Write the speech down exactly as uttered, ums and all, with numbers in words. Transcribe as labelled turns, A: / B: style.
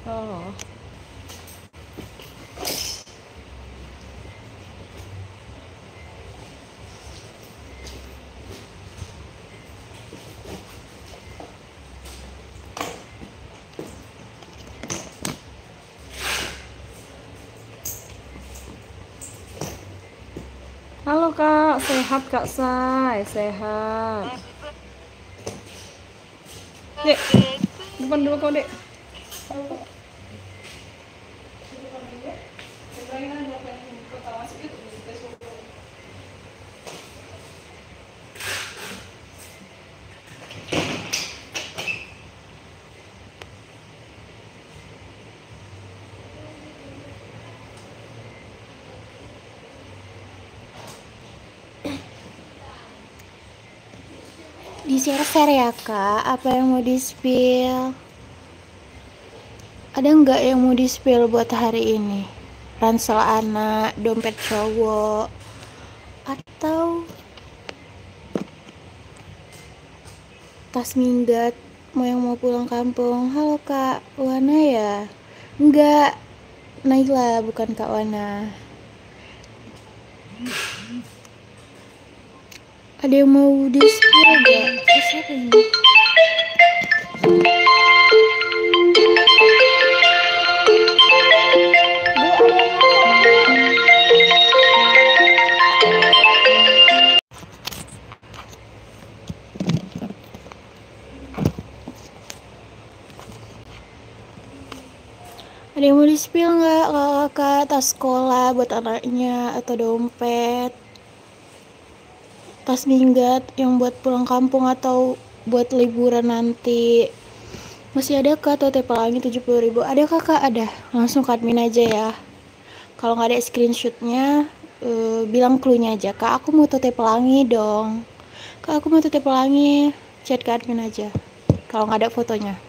A: Oh. Halo Kak, sehat Kak Say, sehat. Dek, depan dulu kau Dek.
B: Di share-share ya Kak, apa yang mau di-spill? Ada nggak yang mau di-spill buat hari ini? Ransel anak, dompet cowok, atau tas minggat mau yang mau pulang kampung? Halo Kak Wana ya? Enggak, Naila bukan Kak Wana. Ada yang mau di-spill nggak? Eh, siapa ini? Ada yang mau di-spill nggak kakak? Tas sekolah buat anaknya atau dompet, tas minggat yang buat pulang kampung atau buat liburan nanti. Masih ada kak atau T P Pelangi tujuh puluh ribu? Ada kakak? Ada, langsung ke admin aja ya. Kalau nggak ada screenshotnya, uh, bilang clue-nya aja, kak aku mau T P Pelangi dong, kak aku mau T P Pelangi, chat ke admin aja kalau nggak ada fotonya.